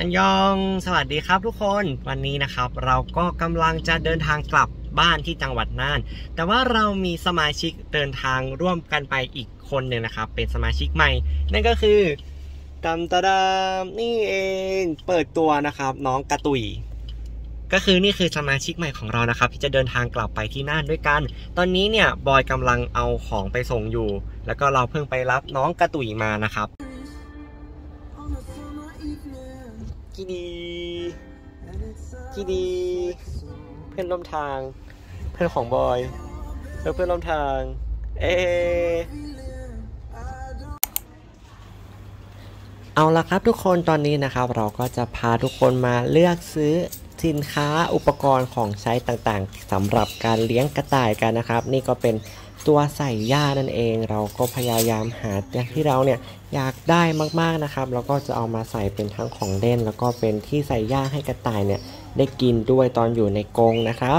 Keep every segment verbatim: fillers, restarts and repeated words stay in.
อันยองสวัสดีครับทุกคนวันนี้นะครับเราก็กำลังจะเดินทางกลับบ้านที่จังหวัดน่านแต่ว่าเรามีสมาชิกเดินทางร่วมกันไปอีกคนหนึ่งนะครับเป็นสมาชิกใหม่นั่นก็คือตามตาดามนี่เองเปิดตัวนะครับน้องกระตุยก็คือนี่คือสมาชิกใหม่ของเรานะครับที่จะเดินทางกลับไปที่น่านด้วยกันตอนนี้เนี่ยบอยกำลังเอาของไปส่งอยู่แล้วก็เราเพิ่งไปรับน้องกระตุยมานะครับกีดีกีดีเพื่อนร่วมทางเพื่อนของบอยเพื่อนร่วมทางเอเอาละครับทุกคนตอนนี้นะครับเราก็จะพาทุกคนมาเลือกซื้อสินค้าอุปกรณ์ของใช้ต่างๆสำหรับการเลี้ยงกระต่ายกันนะครับนี่ก็เป็นตัวใส่หญ้านั่นเองเราก็พยายามหาอย่างที่เราเนี่ยอยากได้มากๆนะครับแล้วก็จะเอามาใส่เป็นทั้งของเล่นแล้วก็เป็นที่ใส่หญ้าให้กระต่ายเนี่ยได้กินด้วยตอนอยู่ในกรงนะครับ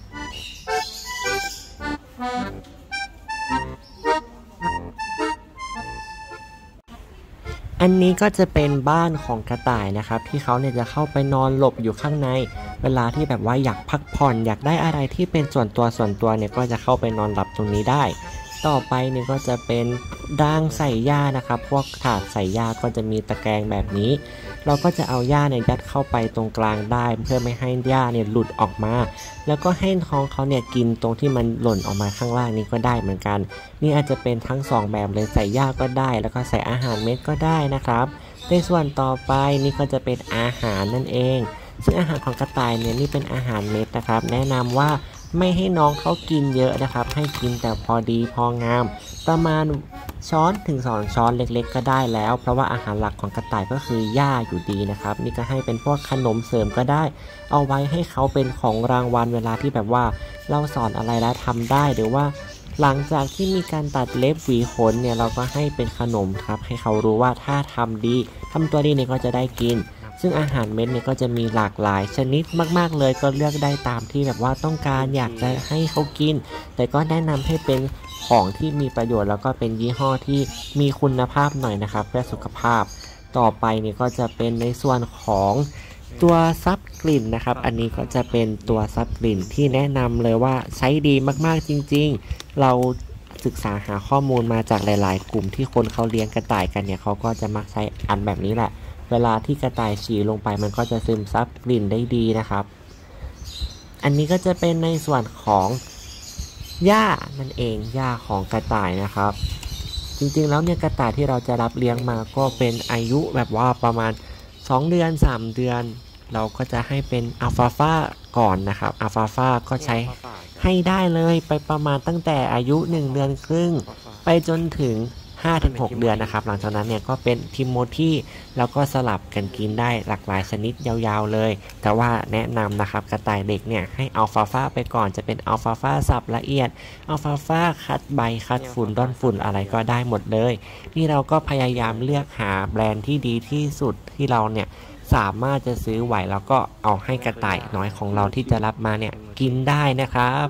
อันนี้ก็จะเป็นบ้านของกระต่ายนะครับที่เขาเนี่ยจะเข้าไปนอนหลบอยู่ข้างในเวลาที่แบบว่าอยากพักผ่อนอยากได้อะไรที่เป็นส่วนตัวส่วนตัวเนี่ยก็จะเข้าไปนอนหลับตรงนี้ได้ต่อไปเนี่ยก็จะเป็นด่างใส่หญ้านะครับพวกถาดใส่หญ้าก็จะมีตะแกรงแบบนี้เราก็จะเอาหญ้าเนี่ยยัดเข้าไปตรงกลางได้เพื่อไม่ให้หญ้าเนี่ยหลุดออกมาแล้วก็ให้ท้องเขาเนี่ยกินตรงที่มันหล่นออกมาข้างล่างนี้ก็ได้เหมือนกันนี่อาจจะเป็นทั้งสองแบบเลยใส่หญ้าก็ได้แล้วก็ใส่อาหารเม็ดก็ได้นะครับในส่วนต่อไปนี่ก็จะเป็นอาหารนั่นเองซึ่งอาหารของกระต่ายเนี่ยนี่เป็นอาหารเม็ดนะครับแนะนำว่าไม่ให้น้องเขากินเยอะนะครับให้กินแต่พอดีพองามประมาณช้อนถึงสองช้อนเล็กๆก็ได้แล้วเพราะว่าอาหารหลักของกระต่ายก็คือหญ้าอยู่ดีนะครับนี่ก็ให้เป็นพวกขนมเสริมก็ได้เอาไว้ให้เขาเป็นของรางวัลเวลาที่แบบว่าเราสอนอะไรแล้วทำได้หรือว่าหลังจากที่มีการตัดเล็บหวีขนเนี่ยเราก็ให้เป็นขนมครับให้เขารู้ว่าถ้าทำดีทำตัวดีเนี่ยก็จะได้กินซึ่งอาหารเม็ดเนี่ยก็จะมีหลากหลายชนิดมากๆเลยก็เลือกได้ตามที่แบบว่าต้องการอยากจะให้เขากินแต่ก็แนะนำให้เป็นของที่มีประโยชน์แล้วก็เป็นยี่ห้อที่มีคุณภาพหน่อยนะครับเพื่อสุขภาพต่อไปเนี่ยก็จะเป็นในส่วนของตัวซับกลิ่นนะครับอันนี้ก็จะเป็นตัวซับกลิ่นที่แนะนำเลยว่าใช้ดีมากๆจริงๆเราศึกษาหาข้อมูลมาจากหลายๆกลุ่มที่คนเขาเลี้ยงกระต่ายกันเนี่ยเขาก็จะมักใช้อันแบบนี้แหละเวลาที่กระต่ายฉี่ลงไปมันก็จะซึมซับกลิ่นได้ดีนะครับอันนี้ก็จะเป็นในส่วนของหญ้านั่นเองหญ้าของกระต่ายนะครับจริงๆแล้วเนี่ยกระต่ายที่เราจะรับเลี้ยงมาก็เป็นอายุแบบว่าประมาณสองเดือนสามเดือนเราก็จะให้เป็นอัลฟาฟาก่อนนะครับอัลฟาฟาก็ใช้ให้ได้เลยไปประมาณตั้งแต่อายุหนึ่งเดือนครึ่งไปจนถึงห้าถึงหกเดือนนะครับหลังจากนั้นเนี่ยก็เป็นทิโมธีแล้วก็สลับกันกินได้หลากหลายชนิดยาวๆเลยแต่ว่าแนะนำนะครับกระต่ายเด็กเนี่ยให้อัลฟาฟาไปก่อนจะเป็นอัลฟาฟาสับละเอียดอัลฟาฟาคัดใบคัดฝุ่นด้อนฝุ่นอะไรก็ได้หมดเลยนี่เราก็พยายามเลือกหาแบรนด์ที่ดีที่สุดที่เราเนี่ยสามารถจะซื้อไหวแล้วก็เอาให้กระต่ายน้อยของเราที่จะรับมาเนี่ยกินได้นะครับ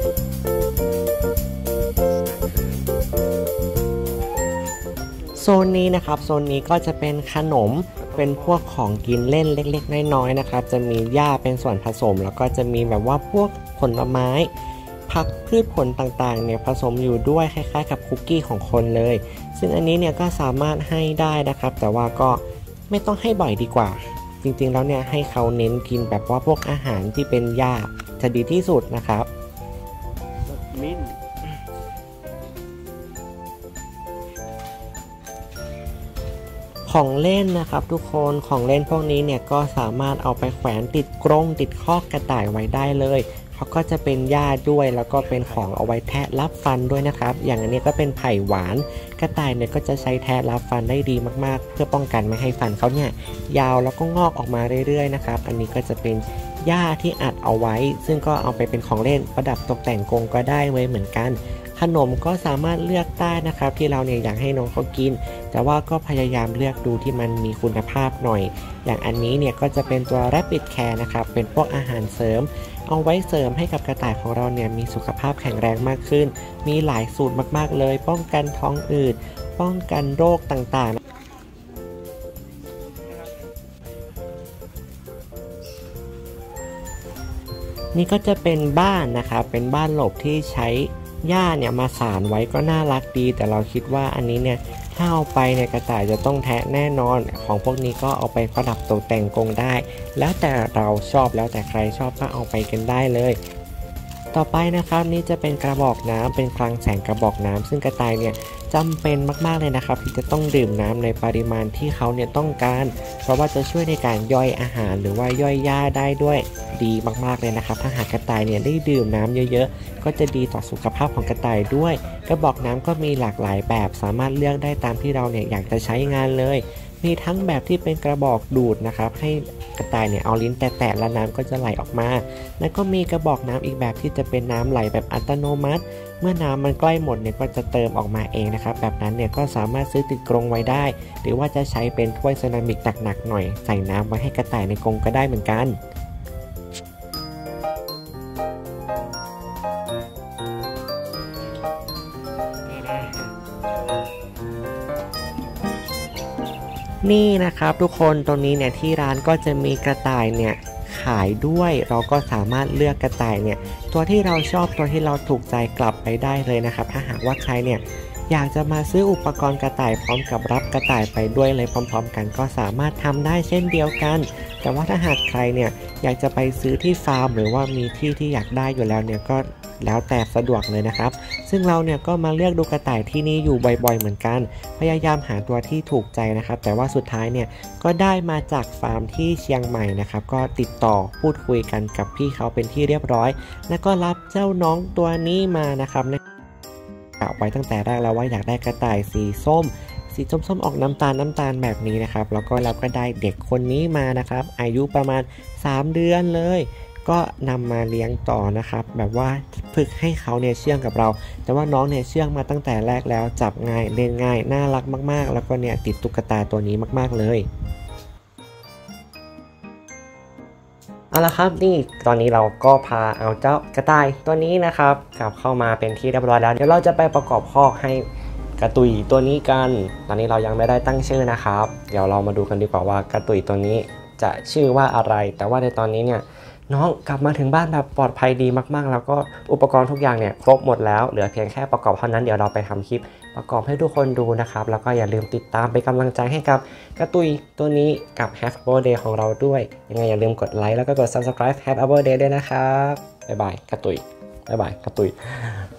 โซนนี้นะครับโซนนี้ก็จะเป็นขนมเป็นพวกของกินเล่นเล็กๆน้อยๆนะครับจะมีหญ้าเป็นส่วนผสมแล้วก็จะมีแบบว่าพวกผลไม้ผักพืชผลต่างๆเนี่ยผสมอยู่ด้วยคล้ายๆกับคุกกี้ของคนเลยซึ่งอันนี้เนี่ยก็สามารถให้ได้นะครับแต่ว่าก็ไม่ต้องให้บ่อยดีกว่าจริงๆแล้วเนี่ยให้เขาเน้นกินแบบว่าพวกอาหารที่เป็นหญ้าจะดีที่สุดนะครับมิ้นของเล่นนะครับทุกคนของเล่นพวกนี้เนี่ยก็สามารถเอาไปแขวนติดกรงติดคอกกระต่ายไว้ได้เลยเขาก็จะเป็นหญ้าด้วยแล้วก็เป็นของเอาไว้แทะรับฟันด้วยนะครับอย่างอันนี้ก็เป็นไผ่หวานกระต่ายเนี่ยก็จะใช้แทะรับฟันได้ดีมากๆเพื่อป้องกันไม่ให้ฟันเขาเนี่ยยาวแล้วก็งอกออกมาเรื่อยๆนะครับอันนี้ก็จะเป็นหญ้าที่อัดเอาไว้ซึ่งก็เอาไปเป็นของเล่นประดับตกแต่งกรงก็ได้ไว้เหมือนกันขนมก็สามารถเลือกได้นะครับที่เราเนี่ยอยากให้น้องเขากินแต่ว่าก็พยายามเลือกดูที่มันมีคุณภาพหน่อยอย่างอันนี้เนี่ยก็จะเป็นตัว Rapid Care นะครับเป็นพวกอาหารเสริมเอาไว้เสริมให้กับกระต่ายของเราเนี่ยมีสุขภาพแข็งแรงมากขึ้นมีหลายสูตรมากๆเลยป้องกันท้องอืดป้องกันโรคต่างๆนี่ก็จะเป็นบ้านนะครับเป็นบ้านหลบที่ใช้หญ้าเนี่ยมาสานไว้ก็น่ารักดีแต่เราคิดว่าอันนี้เนี่ยถ้าเอาไปเนี่ยกระต่ายจะต้องแทะแน่นอนของพวกนี้ก็เอาไปประดับตกแต่งกรงได้แล้วแต่เราชอบแล้วแต่ใครชอบก็เอาไปกันได้เลยต่อไปนะครับนี่จะเป็นกระบอกน้ำเป็นคลังแสงกระบอกน้ำซึ่งกระต่ายเนี่ยจำเป็นมากๆเลยนะครับที่จะต้องดื่มน้ำในปริมาณที่เขาเนี่ยต้องการเพราะว่าจะช่วยในการย่อยอาหารหรือว่าย่อยหญ้าได้ด้วยดีมากๆเลยนะครับถ้าหากกระต่ายเนี่ยได้ดื่มน้ำเยอะๆก็จะดีต่อสุขภาพของกระต่ายด้วยกระบอกน้ำก็มีหลากหลายแบบสามารถเลือกได้ตามที่เราเนี่ยอยากจะใช้งานเลยมีทั้งแบบที่เป็นกระบอกดูดนะครับให้กระต่ายเนี่ยเอาลิ้นแตะๆแล้วน้ำก็จะไหลออกมาแล้วก็มีกระบอกน้ำอีกแบบที่จะเป็นน้ำไหลแบบอัตโนมัติเมื่อน้ำมันใกล้หมดเนี่ยก็จะเติมออกมาเองนะครับแบบนั้นเนี่ยก็สามารถซื้อติดกรงไว้ได้หรือว่าจะใช้เป็นถ้วยเซรามิกหนักๆหน่อยใส่น้ำไว้ให้กระต่ายในกรงก็ได้เหมือนกันนี่นะครับทุกคนตรงนี้เนี่ยที่ร้านก็จะมีกระต่ายเนี่ยขายด้วยเราก็สามารถเลือกกระต่ายเนี่ยตัวที่เราชอบตัวที่เราถูกใจกลับไปได้เลยนะครับถ้าหากว่าใครเนี่ยอยากจะมาซื้ออุปกรณ์กระต่ายพร้อมกับรับกระต่ายไปด้วยเลยพร้อมๆกันก็สามารถทำได้เช่นเดียวกันแต่ว่าถ้าหากใครเนี่ยอยากจะไปซื้อที่ฟาร์มหรือว่ามีที่ที่อยากได้อยู่แล้วเนี่ยก็แล้วแต่สะดวกเลยนะครับซึ่งเราเนี่ยก็มาเลือกดูกระต่ายที่นี่อยู่บ่อยๆเหมือนกันพยายามหาตัวที่ถูกใจนะครับแต่ว่าสุดท้ายเนี่ยก็ได้มาจากฟาร์มที่เชียงใหม่นะครับก็ติดต่อพูดคุยกันกับพี่เขาเป็นที่เรียบร้อยแล้วก็รับเจ้าน้องตัวนี้มานะครับกะไว้ตั้งแต่แรกแล้วว่าอยากได้กระต่ายสีส้มสีส้มๆออกน้ำตาลน้ำตาลแบบนี้นะครับแล้วก็เราก็ได้เด็กคนนี้มานะครับอายุประมาณสามเดือนเลยก็นำมาเลี้ยงต่อนะครับแบบว่าฝึกให้เขาเนี่ยเชื่องกับเราแต่ว่าน้องเนี่ยเชื่องมาตั้งแต่แรกแล้วจับง่ายเล่นง่ายน่ารักมากๆแล้วก็เนี่ยติดตุ๊กตาตัวนี้มากๆเลยเอาละครับนี่ตอนนี้เราก็พาเอาเจ้ากระต่ายตัวนี้นะครับกลับเข้ามาเป็นที่เรียบร้อยแล้วเดี๋ยวเราจะไปประกอบคอกให้กระตุยตัวนี้กันตอนนี้เรายังไม่ได้ตั้งชื่อนะครับเดี๋ยวเรามาดูกันดีกว่าว่ากระตุยตัวนี้จะชื่อว่าอะไรแต่ว่าในตอนนี้เนี่ยน้องกลับมาถึงบ้านแบบปลอดภัยดีมากๆแล้วก็อุปกรณ์ทุกอย่างเนี่ยครบหมดแล้วเหลือเพียงแค่ประกอบเท่านั้นเดี๋ยวเราไปทำคลิปประกอบให้ทุกคนดูนะครับแล้วก็อย่าลืมติดตามเป็นกำลังใจให้กับกระตุยตัวนี้กับ Happy Birthday ของเราด้วยยังไงอย่าลืมกดไลค์แล้วก็กด Subscribe Happy Birthday ด้วยนะครับบ๊ายบายกระตุยบ๊ายบายกระตุย